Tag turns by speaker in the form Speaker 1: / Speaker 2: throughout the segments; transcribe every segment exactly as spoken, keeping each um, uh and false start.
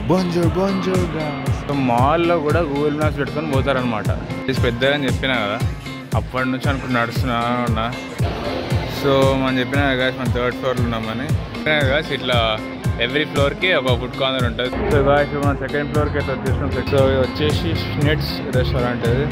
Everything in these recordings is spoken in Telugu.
Speaker 1: Bonjour, bonjour guys.
Speaker 2: సో మాల్లో కూడా గూగుల్ మ్యాప్స్ పెట్టుకొని పోతారనమాట. ఇది పెద్దగా అని చెప్పినా కదా, అప్పటి నుంచి అనుకుని నడుస్తున్నా ఉన్నా. సో మనం చెప్పినా కదా మన థర్డ్ ఫ్లోర్లో ఉన్నామని. గాయస్ ఇట్లా ఎవ్రీ ఫ్లోర్కి ఒక ఫుడ్ కార్నర్ ఉంటుంది. సో గాయస్ మన సెకండ్ ఫ్లోర్కి అయితే వచ్చేసినాం. సో ఇది వచ్చేసి స్నెట్స్ రెస్టారెంట్. ఇది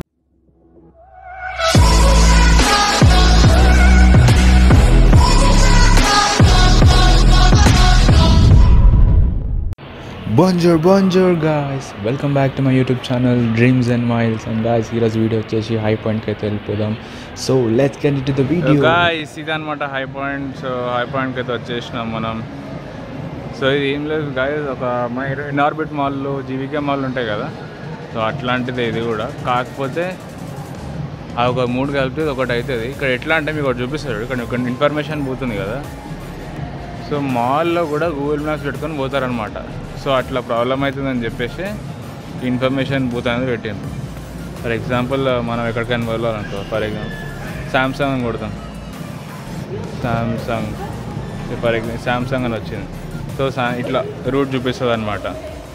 Speaker 1: Bonjour, bonjour guys. Welcome back to my YouTube channel Dreams and Miles. And guys, ఈరోజు వీడియో వచ్చేసి హై పాయింట్కి అయితే వెళ్ళిపోదాం. So let's get into the video.
Speaker 2: Guys ఇది అనమాట హై పాయింట్. సో హై పాయింట్కి అయితే వచ్చేసినాం మనం. సో ఇది ఏం లేదు గాయ్స్, ఒక మన ఇన్ఆర్బిట్ మాల్లో జీవికే మాల్ ఉంటాయి కదా, సో అట్లాంటిదే ఇది కూడా. కాకపోతే అది ఒక మూడు కలిపితే ఒకటి అవుతుంది. ఇక్కడ ఎట్లా అంటే మీకు ఒకటి చూపిస్తాడు, ఇక్కడ ఒక ఇన్ఫర్మేషన్ పోతుంది కదా. సో మాల్లో కూడా గూగుల్ మ్యాప్స్ పెట్టుకొని పోతారనమాట. సో అట్లా ప్రాబ్లం అవుతుందని చెప్పేసి ఇన్ఫర్మేషన్ బూత్ అనేది పెట్టిండు. ఫర్ ఎగ్జాంపుల్ మనం ఎక్కడికైనా వెళ్ళాలనుకో, ఫర్ ఎగ్జాంపుల్ శాంసంగ్ అని కొడతాం. శాంసంగ్ ఫర్ ఎగ్జాంపుల్ శాంసంగ్ అని వచ్చింది. సో ఇట్లా రూట్ చూపిస్తుంది అనమాట.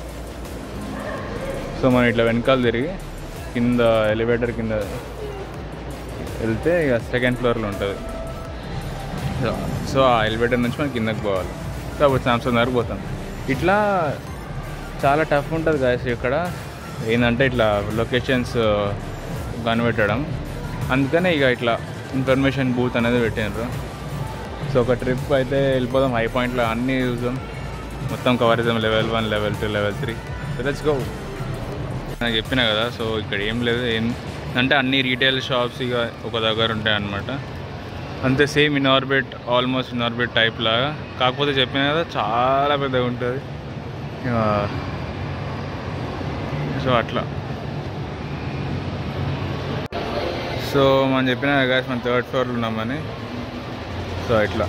Speaker 2: సో మనం ఇట్లా వెనకాల తిరిగి కింద ఎలివేటర్ కింద వెళ్తే ఇక సెకండ్ ఫ్లోర్లో ఉంటుంది. సో ఆ ఎలివేటర్ నుంచి మనం కిందకి పోవాలి. సో అప్పుడు శాంసంగ్ దగ్గరకు పోతాం. ఇట్లా చాలా టఫ్ ఉంటుంది గాయస్ ఇక్కడ. ఏంటంటే ఇట్లా లొకేషన్స్ కనిపెట్టడం, అందుకనే ఇక ఇట్లా ఇన్ఫర్మేషన్ బూత్ అనేది పెట్టినారు. సో ఒక ట్రిప్ అయితే వెళ్ళిపోదాం హై పాయింట్లో, అన్నీ చూద్దాం, మొత్తం కవర్ చేద్దాం. Level one, level two, level three. Let's go. నాకు చెప్పినా కదా, సో ఇక్కడ ఏం లేదు. ఏం అంటే అన్ని రీటైల్ షాప్స్ ఇక ఒక దగ్గర ఉంటాయి అన్నమాట. అంతే same Inorbit, almost Inorbit type లాగా. కాకపోతే చెప్పిన కదా చాలా పెద్దగా ఉంటుంది. సో అట్లా. సో మనం చెప్పిన కదా మన థర్డ్ ఫ్లోర్లో ఉన్నామని. సో ఇట్లా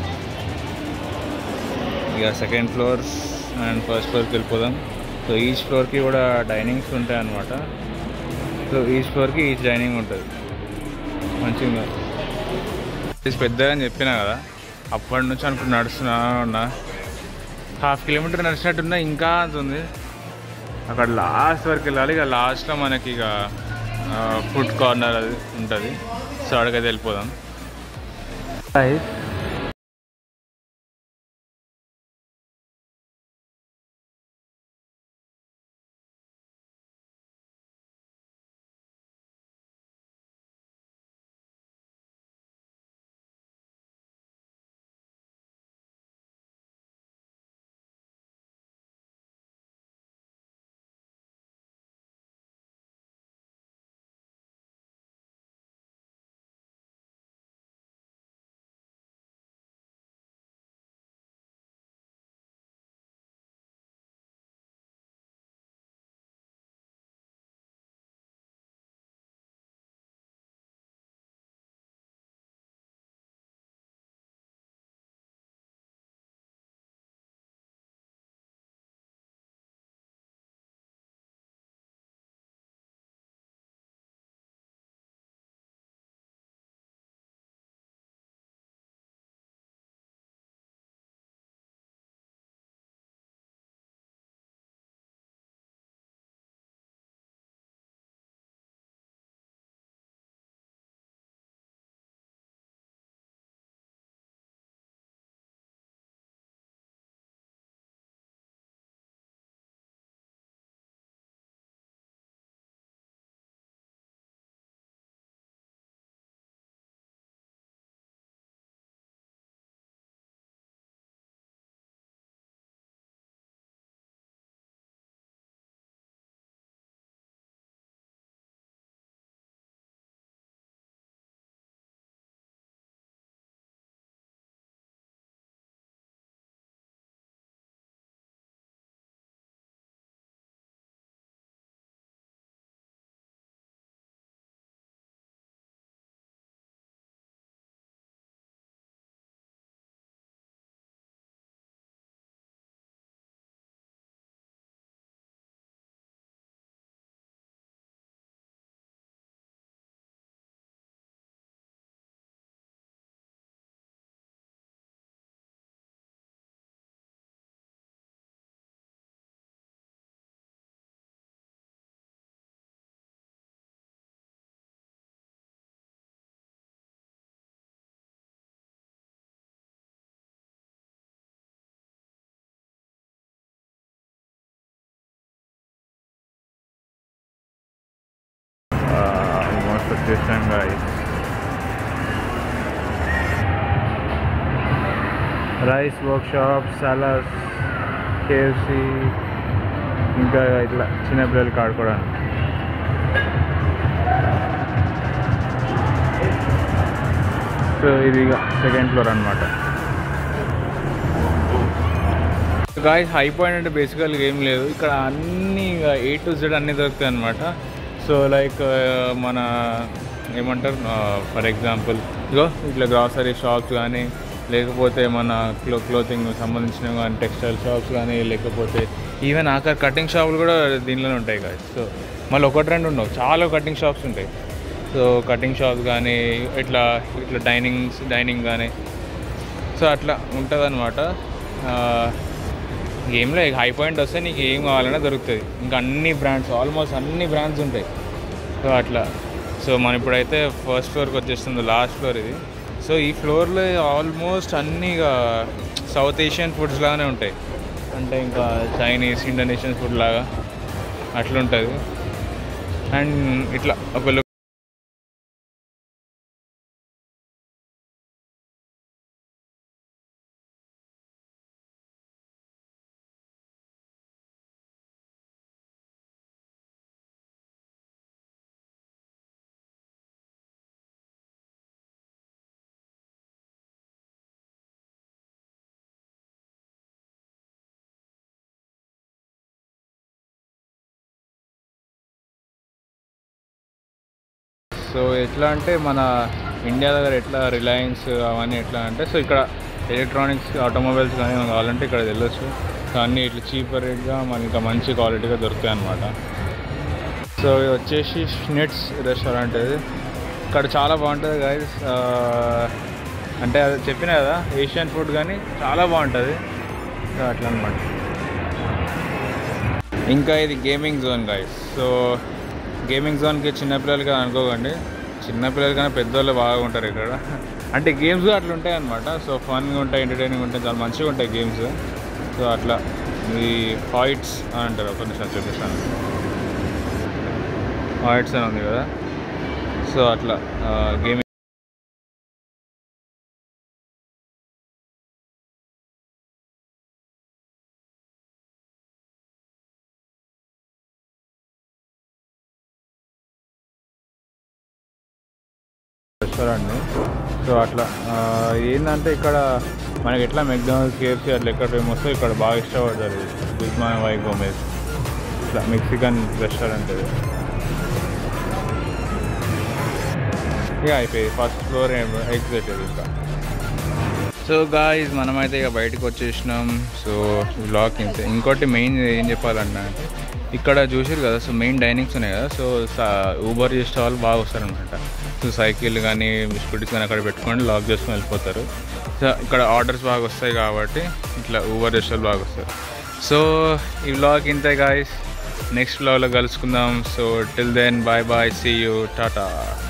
Speaker 2: ఇక సెకండ్ ఫ్లోర్ అండ్ ఫస్ట్ ఫ్లోర్కి వెళ్ళిపోదాం. సో ఈచ్ ఫ్లోర్కి కూడా డైనింగ్స్ ఉంటాయి అన్నమాట. సో ఈచ్ ఫ్లోర్కి ఈచ్ డైనింగ్ ఉంటుంది. మంచిగా పెద్దగా అని చెప్పినా కదా, అప్పటి నుంచి అనుకుని నడుస్తున్నా ఉన్నా. హాఫ్ కిలోమీటర్ నడిచినట్టున్నా, ఇంకా అంతుంది. అక్కడ లాస్ట్ వరకు వెళ్ళాలి. ఇక లాస్ట్లో మనకి ఇక ఫుడ్ కార్నర్ అది ఉంటుంది. సో అక్కడికైతే వెళ్ళిపోదాం. వచ్చాం గాయస్. రైస్ వర్క్షాప్, సలాస్, కేఎఫ్సి, ఇంకా ఇట్లా చిన్నపిల్లలకి ఆడుకోవడానికి. సో ఇది సెకండ్ ఫ్లోర్ అనమాట. గాయస్ హై పాయింట్ అంటే బేసికల్గా ఏం లేదు, ఇక్కడ అన్నీ ఏ టు జెడ్ అన్నీ దొరుకుతాయి అనమాట. సో లైక్ మన ఏమంటారు, ఫర్ ఎగ్జాంపుల్ ఇగో ఇట్లా గ్రాసరీ షాప్స్ కానీ, లేకపోతే మన క్లో క్లోతింగ్ సంబంధించినవి కానీ, టెక్స్టైల్ షాప్స్ కానీ, లేకపోతే ఈవెన్ ఆఖరి కటింగ్ షాపులు కూడా దీనిలోనే ఉంటాయి గాయస్. సో మళ్ళీ ఒకటి రెండు ఉండవు, చాలా కటింగ్ షాప్స్ ఉంటాయి. సో కటింగ్ షాప్స్ కానీ, ఇట్లా ఇట్లా డైనింగ్స్ డైనింగ్ కానీ, సో అట్లా ఉంటుంది అనమాట. గేమ్లో హై పాయింట్ వస్తే నీకు ఏం కావాలన్నా దొరుకుతుంది. ఇంకా అన్ని బ్రాండ్స్, ఆల్మోస్ట్ అన్ని బ్రాండ్స్ ఉంటాయి. సో అట్లా. సో మనం ఇప్పుడైతే ఫస్ట్ ఫ్లోర్కి వచ్చేస్తుంది, లాస్ట్ ఫ్లోర్ ఇది. సో ఈ ఫ్లోర్లో ఆల్మోస్ట్ అన్నీ ఇక సౌత్ ఏషియన్ ఫుడ్స్ లాగానే ఉంటాయి, అంటే ఇంకా చైనీస్, ఇండోనేషియన్ ఫుడ్ లాగా అట్లుంటుంది. అండ్ ఇట్లా ఒక సో ఎట్లా అంటే మన ఇండియా దగ్గర ఎట్లా రిలయన్స్ అవన్నీ ఎట్లా అంటే, సో ఇక్కడ ఎలక్ట్రానిక్స్, ఆటోమొబైల్స్ కానీ కావాలంటే ఇక్కడ వెళ్ళొచ్చు. సో అన్నీ ఇట్లా చీపర్ రేట్గా మనకి ఇంకా మంచి క్వాలిటీగా దొరుకుతాయి అన్నమాట. సో ఇది వచ్చేసి స్నెట్స్ రెస్టారెంట్. ఇది ఇక్కడ చాలా బాగుంటుంది గైస్. అంటే అది చెప్పినా కదా, ఏషియన్ ఫుడ్ కానీ చాలా బాగుంటుంది. సో అట్లా అనమాట. ఇంకా ఇది gaming zone guys. So gaming జోన్కి చిన్నపిల్లలకి అనుకోకండి, చిన్నపిల్లలు కానీ పెద్దవాళ్ళు బాగా ఉంటారు ఇక్కడ. అంటే గేమ్స్ అట్లా ఉంటాయి అనమాట. సో ఫన్గా ఉంటాయి, ఎంటర్టైనింగ్ ఉంటాయి, చాలా మంచిగా ఉంటాయి గేమ్స్. సో అట్లా ఈ హాయిట్స్ అని అంటారు, ఒక నిమిషం చూపిస్తాను. హాయిట్స్ అని ఉంది కదా, సో అట్లా గేమింగ్. రెస్టారెంట్. సో అట్లా ఏంటంటే ఇక్కడ మనకి ఎట్లా మెక్డానల్డ్స్, కేఎఫ్సీ అట్లా ఎక్కడ ఫేమస్, ఇక్కడ బాగా ఇష్టపడతారు. గుజ్మాన్వై గోమెజ్ ఇట్లా మెక్సికన్ రెస్టారెంట్ ఇది. ఇక అయిపోయింది, ఫస్ట్ ఫ్లోర్ ఎగ్జిట్ ఇది ఇంకా. సో గాయ్స్ మనమైతే ఇక బయటకు వచ్చేసినాం. సో బ్లాక్ ఇంతే. ఇంకోటి మెయిన్ ఏం చెప్పాలంటే, ఇక్కడ చూసారు కదా, సో మెయిన్ డైనింగ్స్ ఉన్నాయి కదా, సో ఊబర్ చేసే వాళ్ళు బాగా వస్తారనమాట. సో సైకిల్ కానీ స్కూటీస్ కానీ అక్కడ పెట్టుకొని లాక్ చేసుకొని వెళ్ళిపోతారు. సో ఇక్కడ ఆర్డర్స్ బాగా వస్తాయి కాబట్టి ఇట్లా ఊబర్ చేసే వాళ్ళు బాగా వస్తారు. సో ఈ వ్లాగ్ ఇంతే గాయ్స్, నెక్స్ట్ వ్లాగ్లో కలుసుకుందాం. So till then bye bye, see you, Tata.